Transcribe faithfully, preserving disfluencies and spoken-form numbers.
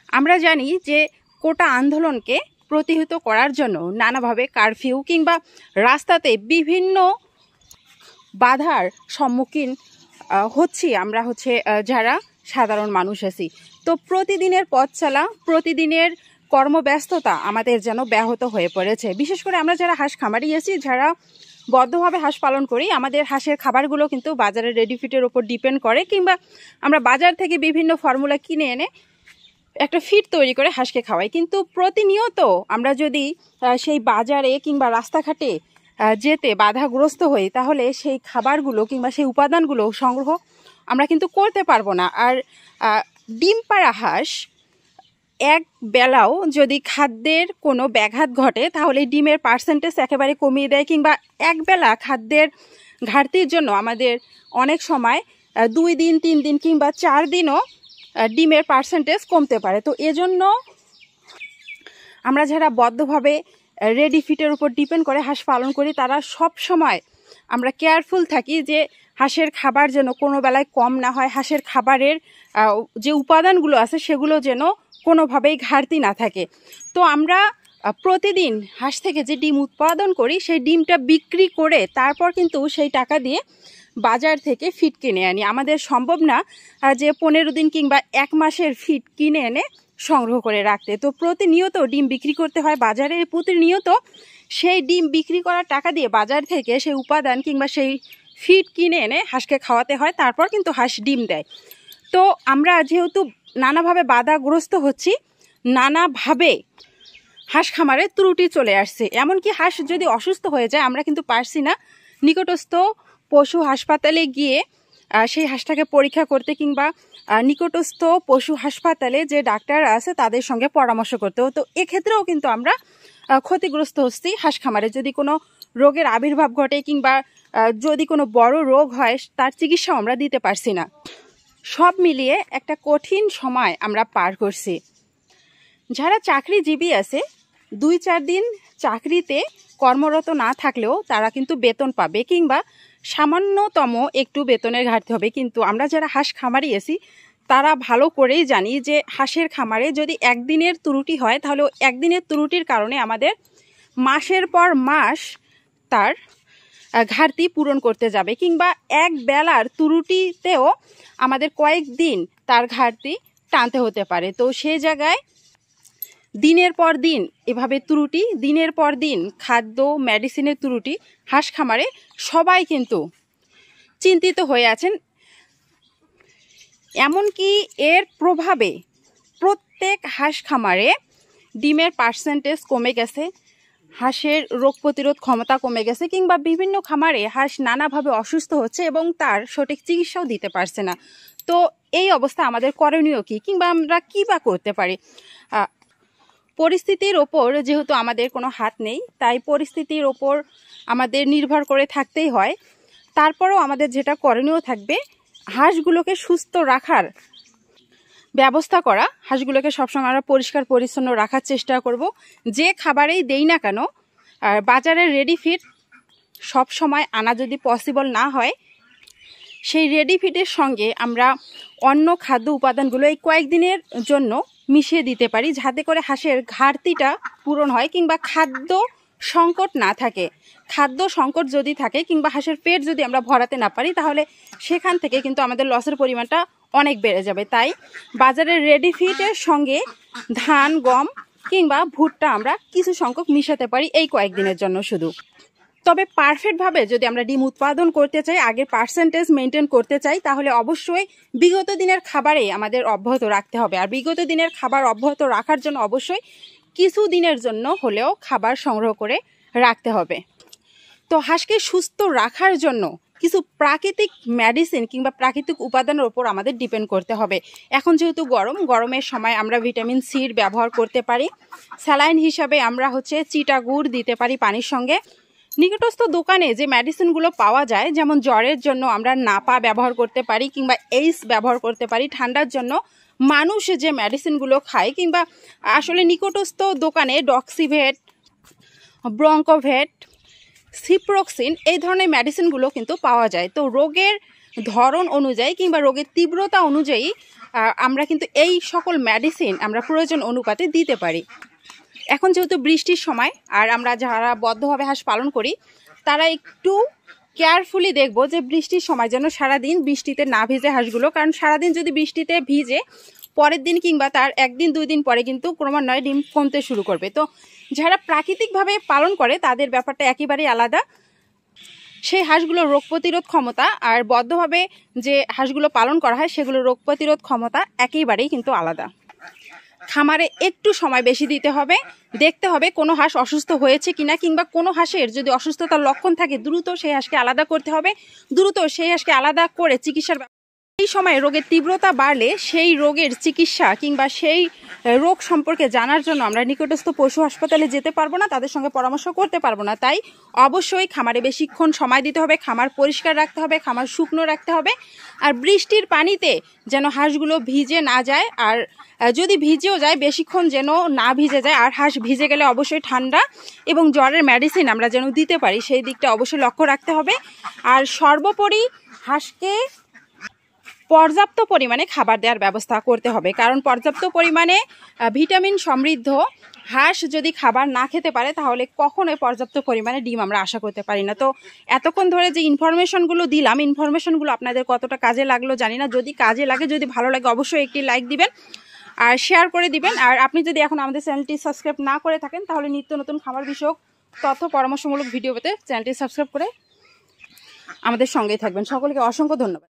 আমরা জানি যে কোটা আন্দোলনকে প্রতিহত করার জন্য নানাভাবে কারফিউ কিংবা রাস্তাতে বিভিন্ন বাধার সম্মুখীন হচ্ছি আমরা হচ্ছে যারা সাধারণ মানুষ আছি। তো প্রতিদিনের পথ চলা, প্রতিদিনের কর্মব্যস্ততা আমাদের যেন ব্যাহত হয়ে পড়েছে। বিশেষ করে আমরা যারা হাঁস খামারি আছি, যারা বদ্ধভাবে হাঁস পালন করি, আমাদের হাঁসের খাবারগুলো কিন্তু বাজারের রেডিফিটের ওপর ডিপেন্ড করে, কিংবা আমরা বাজার থেকে বিভিন্ন ফর্মুলা কিনে এনে একটা ফিড তৈরি করে হাঁসকে খাওয়াই। কিন্তু প্রতিনিয়ত আমরা যদি সেই বাজারে কিংবা রাস্তাঘাটে যেতে বাধাগ্রস্ত হই, তাহলে সেই খাবারগুলো কিংবা সেই উপাদানগুলো সংগ্রহ আমরা কিন্তু করতে পারবো না। আর ডিম পাড়া হাঁস এক বেলাও যদি খাদ্যের কোনো ব্যাঘাত ঘটে, তাহলে ডিমের পার্সেন্টেজ একেবারে কমিয়ে দেয়, কিংবা এক বেলা খাদ্যের ঘাটতির জন্য আমাদের অনেক সময় দুই দিন তিন দিন কিংবা চার দিনও ডিমের পার্সেন্টেজ কমতে পারে। তো এজন্য আমরা যারা বদ্ধভাবে রেডি ফিটের উপর ডিপেন্ড করে হাঁস পালন করি, তারা সব সময় আমরা কেয়ারফুল থাকি যে হাঁসের খাবার যেন কোনো বেলায় কম না হয়, হাঁসের খাবারের যে উপাদানগুলো আছে সেগুলো যেন কোনোভাবেই ঘাটতি না থাকে। তো আমরা প্রতিদিন হাঁস থেকে যে ডিম উৎপাদন করি, সেই ডিমটা বিক্রি করে তারপর কিন্তু সেই টাকা দিয়ে বাজার থেকে ফিড কিনে আনি। আমাদের সম্ভব না যে পনেরো দিন কিংবা এক মাসের ফিড কিনে এনে সংগ্রহ করে রাখতে। তো প্রতিনিয়ত ডিম বিক্রি করতে হয় বাজারে, প্রতিনিয়ত সেই ডিম বিক্রি করার টাকা দিয়ে বাজার থেকে সেই উপাদান কিংবা সেই ফিড কিনে এনে হাঁসকে খাওয়াতে হয়, তারপর কিন্তু হাঁস ডিম দেয়। তো আমরা যেহেতু নানাভাবে বাধাগ্রস্ত হচ্ছি, নানাভাবে হাঁস খামারে ত্রুটি চলে আসছে। এমনকি হাঁস যদি অসুস্থ হয়ে যায়, আমরা কিন্তু পারছি না নিকটস্থ পশু হাসপাতালে গিয়ে সেই হাঁসটাকে পরীক্ষা করতে, কিংবা নিকটস্থ পশু হাসপাতালে যে ডাক্তার আছে তাদের সঙ্গে পরামর্শ করতে। তো এক্ষেত্রেও কিন্তু আমরা ক্ষতিগ্রস্ত হচ্ছি। হাঁস খামারে যদি কোনো রোগের আবির্ভাব ঘটে কিংবা যদি কোনো বড় রোগ হয়, তার চিকিৎসাও আমরা দিতে পারছি না। সব মিলিয়ে একটা কঠিন সময় আমরা পার করছি। যারা চাকরিজীবী আছে, দুই চার দিন চাকরিতে কর্মরত না থাকলেও তারা কিন্তু বেতন পাবে, কিংবা সামান্যতম একটু বেতনের ঘাটতি হবে। কিন্তু আমরা যারা হাঁস খামারি আছি, তারা ভালো করেই জানি যে হাঁসের খামারে যদি একদিনের ত্রুটি হয়, তাহলে একদিনের ত্রুটির কারণে আমাদের মাসের পর মাস তার ঘাটতি পূরণ করতে যাবে, কিংবা এক বেলার ত্রুটিতেও আমাদের কয়েকদিন তার ঘাটতি টানতে হতে পারে। তো সেই জায়গায় দিনের পর দিন এভাবে ত্রুটি, দিনের পর দিন খাদ্য মেডিসিনের ত্রুটি, হাঁস খামারে সবাই কিন্তু চিন্তিত হয়ে আছেন। এমনকি এর প্রভাবে প্রত্যেক হাঁস খামারে ডিমের পার্সেন্টেজ কমে গেছে, হাঁসের রোগ প্রতিরোধ ক্ষমতা কমে গেছে, কিংবা বিভিন্ন খামারে হাঁস নানাভাবে অসুস্থ হচ্ছে এবং তার সঠিক চিকিৎসাও দিতে পারছে না। তো এই অবস্থা আমাদের করণীয় কি, কিংবা আমরা কী বা করতে পারি? পরিস্থিতির ওপর যেহেতু আমাদের কোনো হাত নেই, তাই পরিস্থিতির ওপর আমাদের নির্ভর করে থাকতেই হয়। তারপরেও আমাদের যেটা করণীয় থাকবে, হাঁসগুলোকে সুস্থ রাখার ব্যবস্থা করা, হাঁসগুলোকে সবসময় আমরা পরিষ্কার পরিচ্ছন্ন রাখার চেষ্টা করব। যে খাবারেই দেই না কেন, আর বাজারের রেডি ফিড সব সময় আনা যদি পসিবল না হয়, সেই রেডি ফিডের সঙ্গে আমরা অন্য খাদ্য উপাদানগুলো এই কয়েকদিনের জন্য মিশিয়ে দিতে পারি, যাতে করে হাঁসের ঘাটতিটা পূরণ হয়, কিংবা খাদ্য সংকট না থাকে। খাদ্য সংকট যদি থাকে কিংবা হাঁসের পেট যদি আমরা ভরাতে না পারি, তাহলে সেখান থেকে কিন্তু আমাদের লসের পরিমাণটা অনেক বেড়ে যাবে। তাই বাজারের রেডি ফিডের সঙ্গে ধান, গম কিংবা ভুট্টা আমরা কিছু সংখ্যক মিশাতে পারি এই কয়েকদিনের জন্য শুধু। তবে পারফেক্টভাবে যদি আমরা ডিম উৎপাদন করতে চাই, আগের পার্সেন্টেজ মেনটেন করতে চাই, তাহলে অবশ্যই বিগত দিনের খাবারে আমাদের অব্যাহত রাখতে হবে। আর বিগত দিনের খাবার অব্যাহত রাখার জন্য অবশ্যই কিছু দিনের জন্য হলেও খাবার সংগ্রহ করে রাখতে হবে। তো হাঁসকে সুস্থ রাখার জন্য কিছু প্রাকৃতিক মেডিসিন কিংবা প্রাকৃতিক উপাদানের ওপর আমাদের ডিপেন্ড করতে হবে। এখন যেহেতু গরম, গরমের সময় আমরা ভিটামিন সির ব্যবহার করতে পারি। স্যালাইন হিসাবে আমরা হচ্ছে চিটা গুড় দিতে পারি পানির সঙ্গে। নিকটস্থ দোকানে যে মেডিসিনগুলো পাওয়া যায়, যেমন জ্বরের জন্য আমরা নাপা ব্যবহার করতে পারি, কিংবা এইস ব্যবহার করতে পারি। ঠান্ডার জন্য মানুষ যে মেডিসিনগুলো খায়, কিংবা আসলে নিকটস্থ দোকানে ডক্সিভেট, ব্রঙ্কোভেট, সিপ্রোক্সিন এই ধরনের মেডিসিনগুলো কিন্তু পাওয়া যায়। তো রোগের ধরন অনুযায়ী কিংবা রোগের তীব্রতা অনুযায়ী আমরা কিন্তু এই সকল মেডিসিন আমরা প্রয়োজন অনুপাতে দিতে পারি। এখন যেহেতু বৃষ্টির সময় আর আমরা যারা বদ্ধভাবে হাঁস পালন করি তারা একটু কেয়ারফুলি দেখবো যে বৃষ্টির সময় যেন সারাদিন বৃষ্টিতে না ভিজে হাঁসগুলো, কারণ সারাদিন যদি বৃষ্টিতে ভিজে পরের দিন কিংবা তার একদিন দুই দিন পরে কিন্তু ক্রমান্বয়ে ডিম কমতে শুরু করবে। তো যারা প্রাকৃতিকভাবে পালন করে তাদের ব্যাপারটা একেবারেই আলাদা। সেই হাঁসগুলোর রোগ প্রতিরোধ ক্ষমতা আর বদ্ধভাবে যে হাঁসগুলো পালন করা হয় সেগুলোর রোগ প্রতিরোধ ক্ষমতা একেবারেই কিন্তু আলাদা। খামারে একটু সময় বেশি দিতে হবে, দেখতে হবে কোনো হাঁস অসুস্থ হয়েছে কিনা, কিংবা কোনো হাঁসের যদি অসুস্থতার লক্ষণ থাকে দ্রুত সেই হাঁসকে আলাদা করতে হবে, দ্রুত সেই হাঁসকে আলাদা করে চিকিৎসার এই সময় রোগের তীব্রতা বাড়লে সেই রোগের চিকিৎসা কিংবা সেই রোগ সম্পর্কে জানার জন্য আমরা নিকটস্থ পশু হাসপাতালে যেতে পারবো না, তাদের সঙ্গে পরামর্শ করতে পারবো না। তাই অবশ্যই খামারে বেশিক্ষণ সময় দিতে হবে, খামার পরিষ্কার রাখতে হবে, খামার শুকনো রাখতে হবে, আর বৃষ্টির পানিতে যেন হাঁসগুলো ভিজে না যায়, আর যদি ভিজেও যায় বেশিক্ষণ যেন না ভিজে যায়। আর হাঁস ভিজে গেলে অবশ্যই ঠান্ডা এবং জ্বরের মেডিসিন আমরা যেন দিতে পারি সেই দিকটা অবশ্যই লক্ষ্য রাখতে হবে। আর সর্বোপরি হাঁসকে পর্যাপ্ত পরিমাণে খাবার দেওয়ার ব্যবস্থা করতে হবে, কারণ পর্যাপ্ত পরিমাণে ভিটামিন সমৃদ্ধ হাঁস যদি খাবার না খেতে পারে তাহলে কখনোই পর্যাপ্ত পরিমাণে ডিম আমরা আশা করতে পারি না। তো এতক্ষণ ধরে যে ইনফরমেশনগুলো দিলাম, ইনফরমেশনগুলো আপনাদের কতটা কাজে লাগলো জানি না। যদি কাজে লাগে, যদি ভালো লাগে, অবশ্যই একটি লাইক দিবেন আর শেয়ার করে দিবেন। আর আপনি যদি এখন আমাদের চ্যানেলটি সাবস্ক্রাইব না করে থাকেন তাহলে নিত্য নতুন খামার বিষয়ক তথ্য পরামর্শমূলক ভিডিও পেতে চ্যানেলটি সাবস্ক্রাইব করে আমাদের সঙ্গেই থাকবেন। সকলকে অসংখ্য ধন্যবাদ।